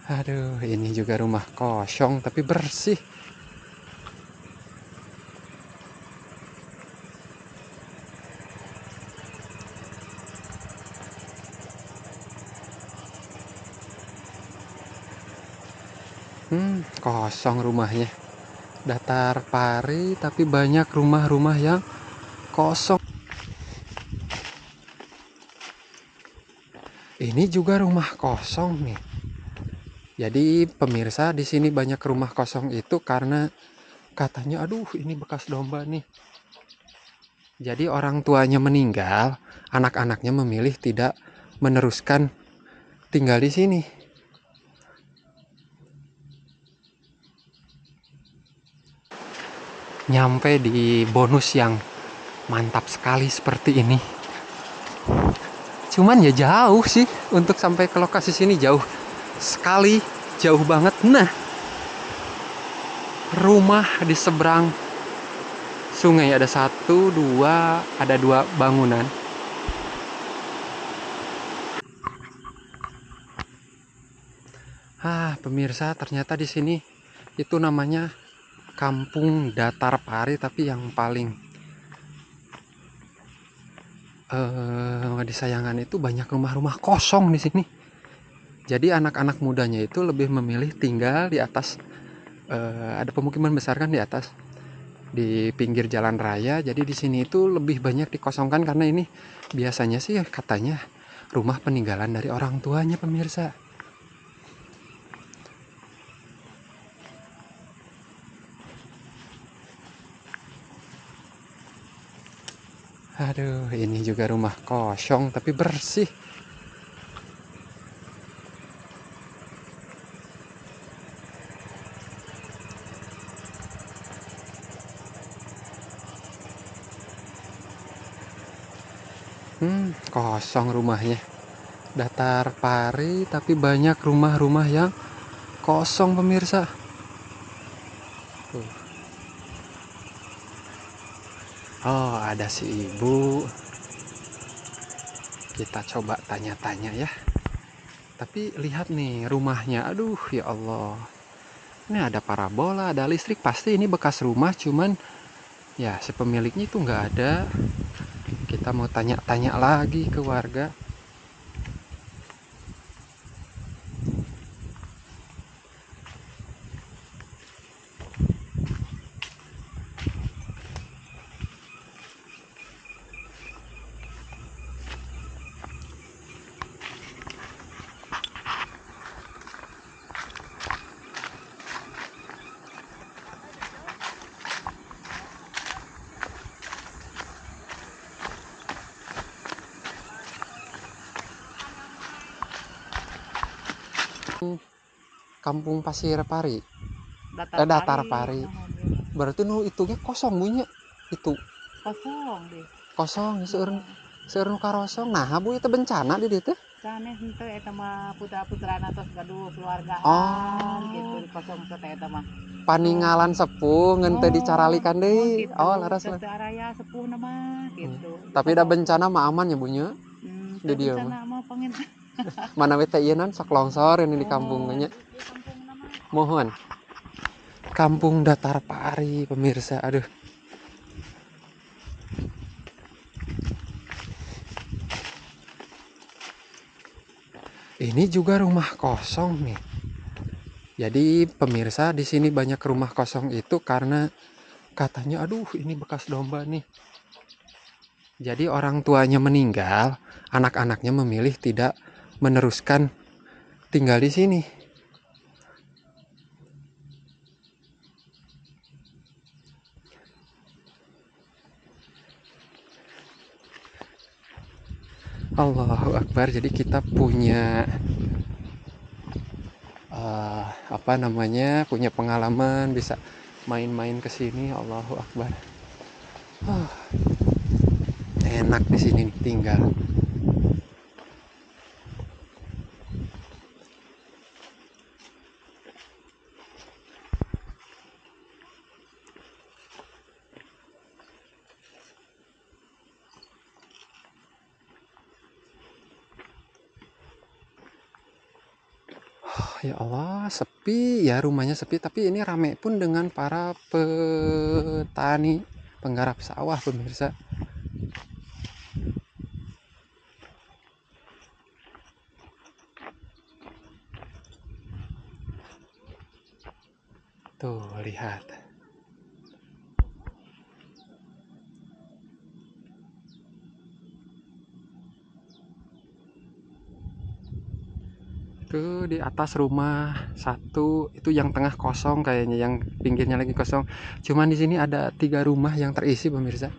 Aduh, ini juga rumah kosong tapi bersih. Kosong rumahnya. Datar pari tapi banyak rumah-rumah yang kosong. Ini juga rumah kosong nih. Jadi pemirsa, di sini banyak rumah kosong itu karena katanya aduh ini bekas domba nih. Jadi orang tuanya meninggal, anak-anaknya memilih tidak meneruskan tinggal di sini. Nyampe di bonus yang mantap sekali seperti ini. Cuman ya jauh sih untuk sampai ke lokasi sini, jauh sekali, jauh banget. Nah, rumah di seberang sungai ada ada dua bangunan. Pemirsa, ternyata di sini itu namanya Kampung Datar Pari, tapi yang paling disayangkan itu banyak rumah-rumah kosong di sini. Jadi anak-anak mudanya itu lebih memilih tinggal di atas, ada pemukiman besar kan di atas, di pinggir jalan raya. Jadi di sini itu lebih banyak dikosongkan karena ini biasanya sih katanya rumah peninggalan dari orang tuanya, pemirsa. Aduh, ini juga rumah kosong tapi bersih. Kosong rumahnya. Datar pari tapi banyak rumah-rumah yang kosong, pemirsa. Tuh. Oh, ada si ibu. Kita coba tanya-tanya ya. Tapi lihat nih rumahnya. Aduh, ya Allah. Ini ada parabola, ada listrik. Pasti ini bekas rumah, cuman ya si pemiliknya itu nggak ada. Kita mau tanya-tanya lagi ke warga. Kampung Pasir Pari. Datar Pari. Berarti nu itu ge kosong bunyi. Itu kosong deh. kosong seueur nu karosong. Nah, bu itu bencana di dieu teh. Sanes henteu eta mah putra-putrana tos gaduh keluargaan gitu di kosong teh eta mah. Paninggalan sepuh ngan teu dicaralikan deui. Gitu. Oh, laras lah. Teu araya sepuh mah gitu. Tapi da bencana mah aman ya bunyi. Di dieu mah. Bencana mah pengen. Mana we teh ieu nan sok longsor ini di kampung nya. Mohon. Kampung Datar Pari, pemirsa. Aduh. Ini juga rumah kosong nih. Jadi pemirsa, di sini banyak rumah kosong itu karena katanya aduh ini bekas domba nih. Jadi orang tuanya meninggal, anak-anaknya memilih tidak meneruskan tinggal di sini. Allahu Akbar. Jadi kita punya punya pengalaman bisa main-main ke sini. Allahu Akbar. Enak di sini tinggal. Ya Allah, sepi ya, rumahnya sepi, tapi ini rame pun dengan para petani penggarap sawah pemirsa. Tuh, lihat. Tuh di atas rumah satu, itu yang tengah kosong kayaknya, yang pinggirnya lagi kosong. Cuman di sini ada 3 rumah yang terisi pemirsa.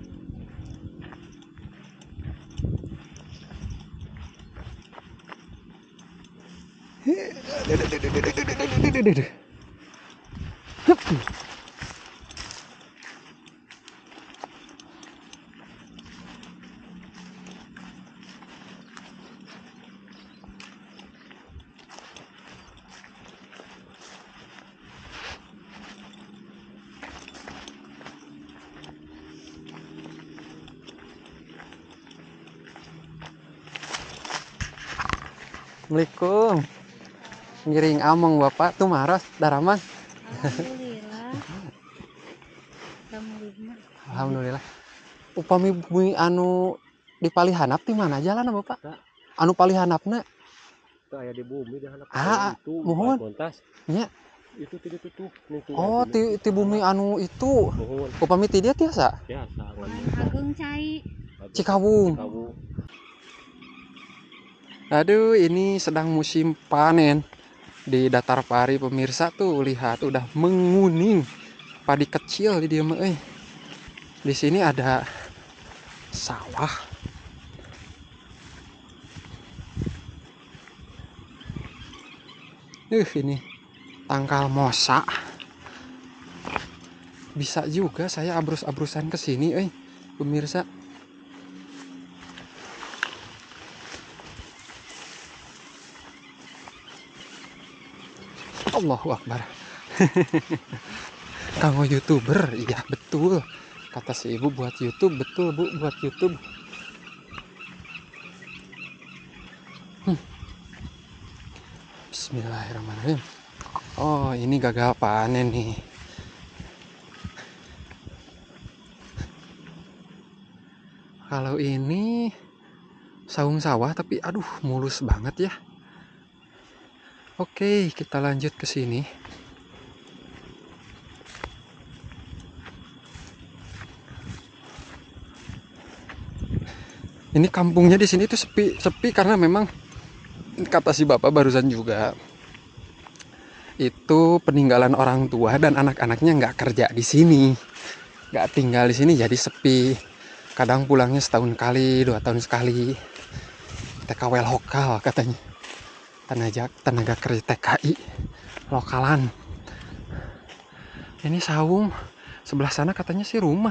Assalamualaikum. Ngiring among bapak tuh maros daraman. Alhamdulillah. Alhamdulillah. Upami bumi anu di Palihanap di mana jalan bapak? Anu Palihanapna Kayak di bumi dah itu mohon montas. Nya. Itu tidak tutup. Oh, ti bumi anu itu. Upami ti dia tiasa? Biasa. Agung cai. Cikawung. Aduh, ini sedang musim panen di datar pari pemirsa tuh, lihat udah menguning padi kecil di dia mah. Di sini ada sawah. Ini tangkal mosa. Bisa juga saya abrus-abrusan ke sini, pemirsa. Allahu Akbar. Kamu YouTuber? Iya betul. Kata si ibu buat YouTube, betul bu, buat YouTube. Bismillahirrahmanirrahim. Oh, ini gagal panen nih. Kalau ini saung sawah, tapi aduh mulus banget ya. Oke, kita lanjut ke sini. Ini kampungnya di sini tuh sepi karena memang kata si bapak barusan juga, itu peninggalan orang tua dan anak-anaknya nggak kerja di sini, nggak tinggal di sini, jadi sepi. Kadang pulangnya setahun kali, 2 tahun sekali. TKW lokal katanya, tenaga kerja TKI lokalan. Ini saung, sebelah sana katanya sih rumah.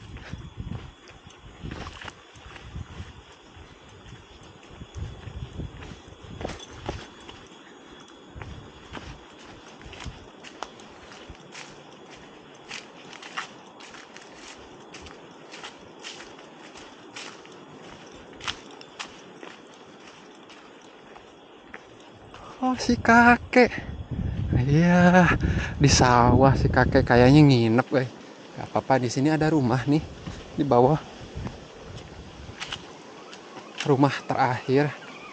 Oh, si kakek. Iya, di sawah si kakek kayaknya nginep, Gak apa-apa, di sini ada rumah nih di bawah. Rumah terakhir.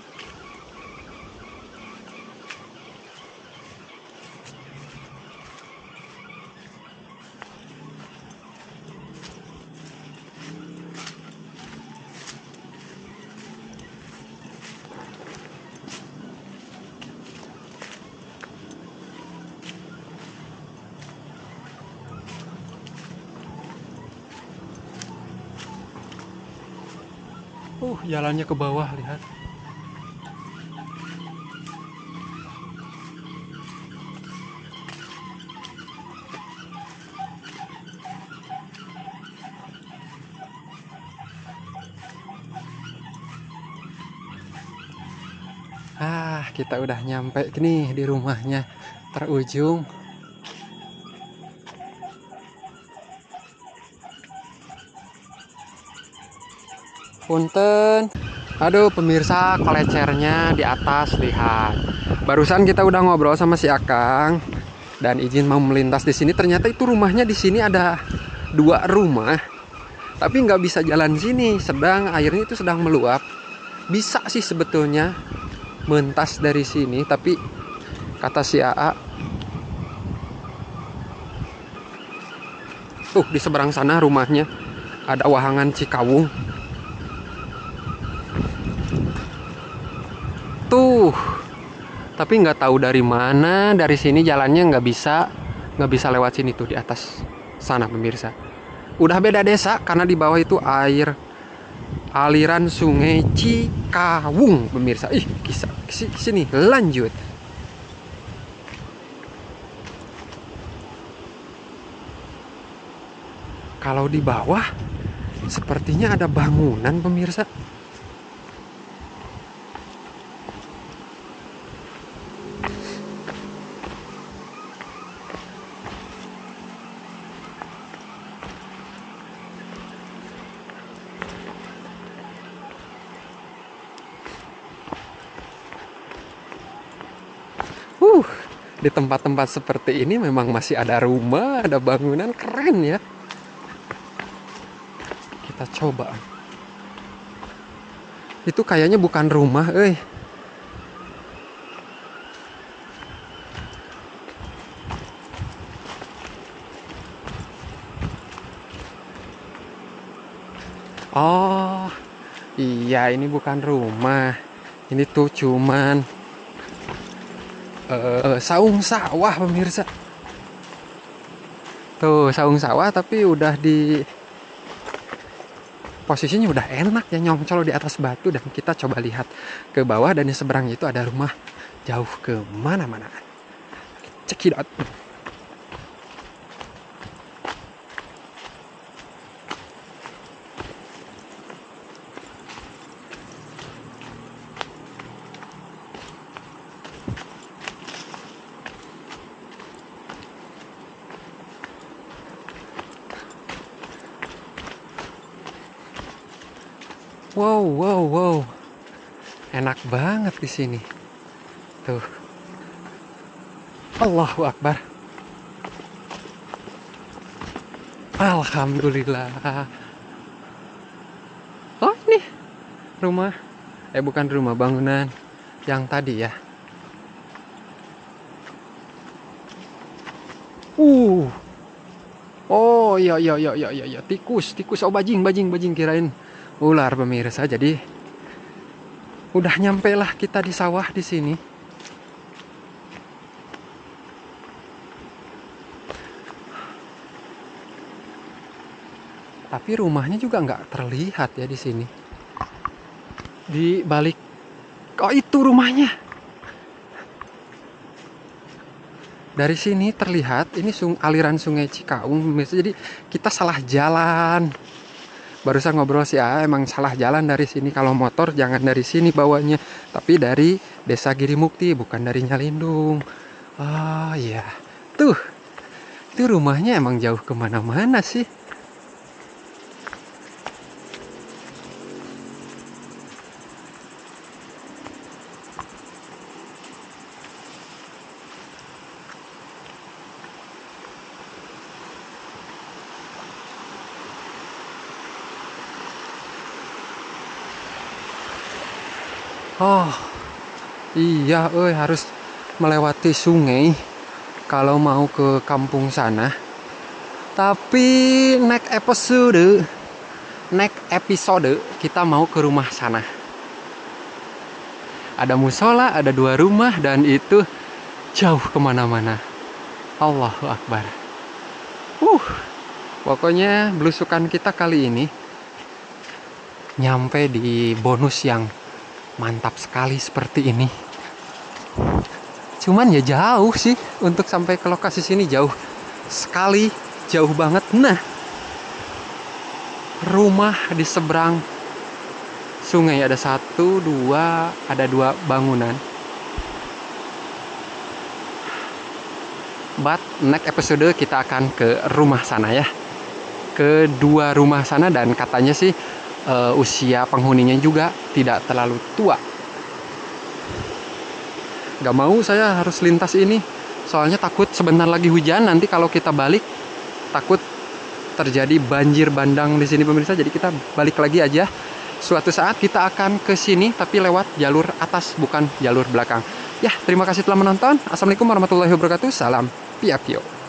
Jalannya ke bawah, lihat. Kita udah nyampe nih di rumahnya terujung. Punten. Aduh pemirsa, kolecernya di atas, lihat. Barusan kita udah ngobrol sama si Akang dan izin mau melintas di sini. Ternyata itu rumahnya di sini ada 2 rumah, tapi nggak bisa jalan sini. Sedang airnya itu sedang meluap. Bisa sih sebetulnya mentas dari sini, tapi kata si AA, tuh di seberang sana rumahnya ada wahangan Cikawung. Tuh, tapi nggak tahu dari mana. Dari sini jalannya nggak bisa lewat sini tuh di atas sana pemirsa. Udah beda desa karena di bawah itu air aliran sungai Cikawung pemirsa. Ih, sini lanjut. Kalau di bawah sepertinya ada bangunan pemirsa. Di tempat-tempat seperti ini memang masih ada rumah, ada bangunan, keren ya. Kita coba. Itu kayaknya bukan rumah, Oh, iya ini bukan rumah. Ini tuh cuman saung sawah pemirsa. Tuh saung sawah tapi udah di posisinya udah enak ya, nyongcol di atas batu. Dan kita coba lihat ke bawah dan di seberang itu ada rumah jauh ke mana-mana. Cekidot. Wow. Enak banget di sini. Tuh. Allahu Akbar. Alhamdulillah. Oh, ini rumah. Bukan rumah, bangunan yang tadi ya. Oh, iya. Tikus. Oh, bajing kirain ular pemirsa. Jadi udah nyampe lah kita di sawah di sini. Tapi rumahnya juga nggak terlihat ya di sini. Di balik, oh itu rumahnya. Dari sini terlihat ini aliran sungai Cikawung. Jadi kita salah jalan. Barusan ngobrol sih emang salah jalan dari sini. Kalau motor jangan dari sini bawanya, tapi dari Desa Girimukti, bukan dari Nyalindung. Oh iya, tuh itu rumahnya emang jauh kemana-mana sih. Oh iya, harus melewati sungai kalau mau ke kampung sana. Tapi next episode kita mau ke rumah sana. Ada musola, ada 2 rumah, dan itu jauh kemana-mana. Allahu Akbar. Pokoknya belusukan kita kali ini nyampe di bonus yang mantap sekali seperti ini. Cuman ya jauh sih untuk sampai ke lokasi sini, jauh sekali, jauh banget. Nah, rumah di seberang sungai ada 1, 2, ada 2 bangunan. But next episode kita akan ke rumah sana ya, ke 2 rumah sana, dan katanya sih usia penghuninya juga tidak terlalu tua. Gak mau saya harus lintas ini, soalnya takut sebentar lagi hujan, nanti kalau kita balik takut terjadi banjir bandang di sini pemirsa. Jadi kita balik lagi aja. Suatu saat kita akan ke sini tapi lewat jalur atas bukan jalur belakang. Ya, terima kasih telah menonton. Assalamualaikum warahmatullahi wabarakatuh. Salam Piakio.